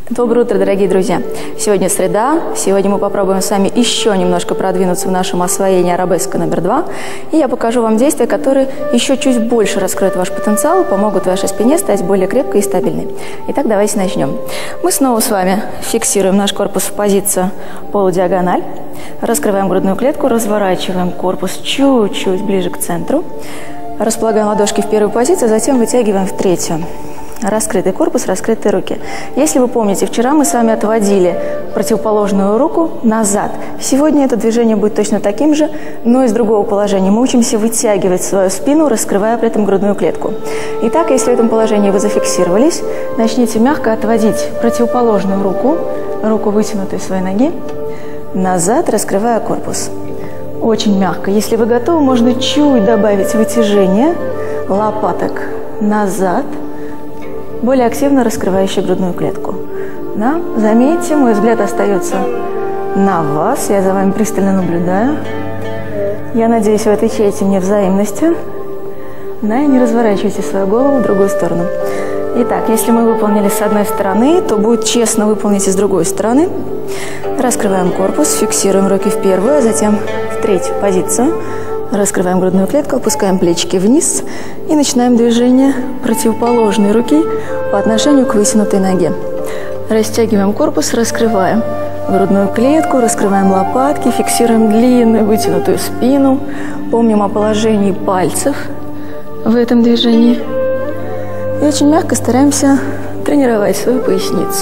Доброе утро, дорогие друзья! Сегодня среда, сегодня мы попробуем с вами еще немножко продвинуться в нашем освоении арабеска номер 2. И я покажу вам действия, которые еще чуть больше раскроют ваш потенциал, помогут вашей спине стать более крепкой и стабильной. Итак, давайте начнем. Мы снова с вами фиксируем наш корпус в позицию полудиагональ. Раскрываем грудную клетку, разворачиваем корпус чуть-чуть ближе к центру. Располагаем ладошки в первую позицию, затем вытягиваем в третью. Раскрытый корпус, раскрытые руки. Если вы помните, вчера мы с вами отводили противоположную руку назад. Сегодня это движение будет точно таким же, но из другого положения. Мы учимся вытягивать свою спину, раскрывая при этом грудную клетку. Итак, если в этом положении вы зафиксировались, начните мягко отводить противоположную руку, руку вытянутой своей ноги, назад, раскрывая корпус. Очень мягко. Если вы готовы, можно чуть добавить вытяжение лопаток назад, более активно раскрывающий грудную клетку. Да? Заметьте, мой взгляд остается на вас, я за вами пристально наблюдаю. Я надеюсь, вы отвечаете мне взаимностью. Да, и не разворачивайте свою голову в другую сторону. Итак, если мы выполнили с одной стороны, то будет честно выполнить и с другой стороны. Раскрываем корпус, фиксируем руки в первую, а затем в третью позицию. Раскрываем грудную клетку, опускаем плечики вниз и начинаем движение противоположной руки по отношению к вытянутой ноге. Растягиваем корпус, раскрываем грудную клетку, раскрываем лопатки, фиксируем длинную вытянутую спину. Помним о положении пальцев в этом движении. И очень мягко стараемся тренировать свою поясницу.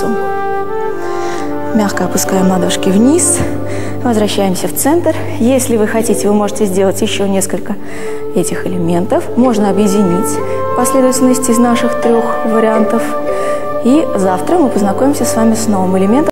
Мягко опускаем ладошки вниз. Возвращаемся в центр. Если вы хотите, вы можете сделать еще несколько этих элементов. Можно объединить последовательность из наших трех вариантов. И завтра мы познакомимся с вами с новым элементом.